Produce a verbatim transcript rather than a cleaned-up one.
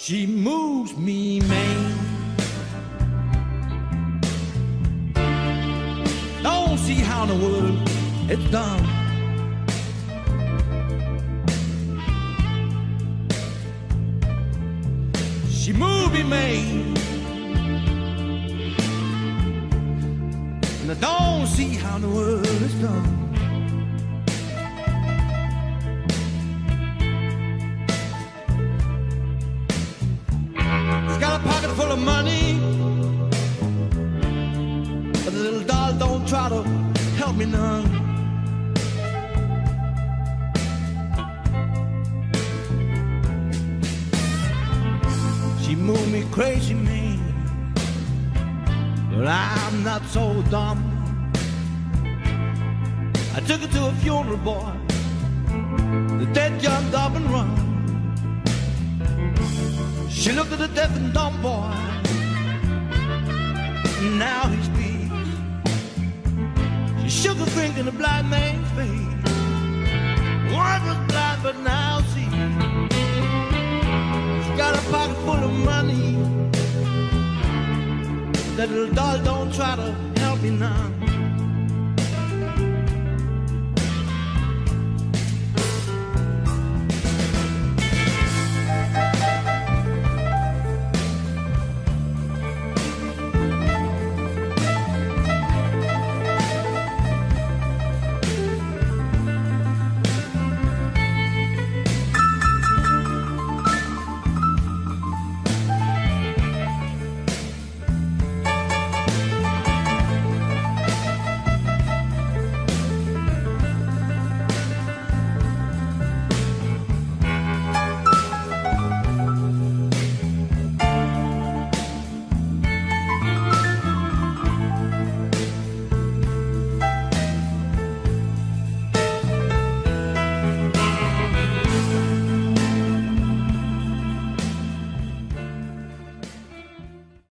She moves me, man. Don't see how in the world it's done. She moves me, man. And I don't see how in the world it's done. Got a pocket full of money, but the little doll don't try to help me none. She moved me crazy, man, but I'm not so dumb. I took her to a funeral, boy. The dead jumped up and run. She looked at the deaf and dumb boy. Now he speaks. She shook her finger in the blind man's face. One was blind but now sees. She's got a pocket full of money. That little doll don't try to help me now.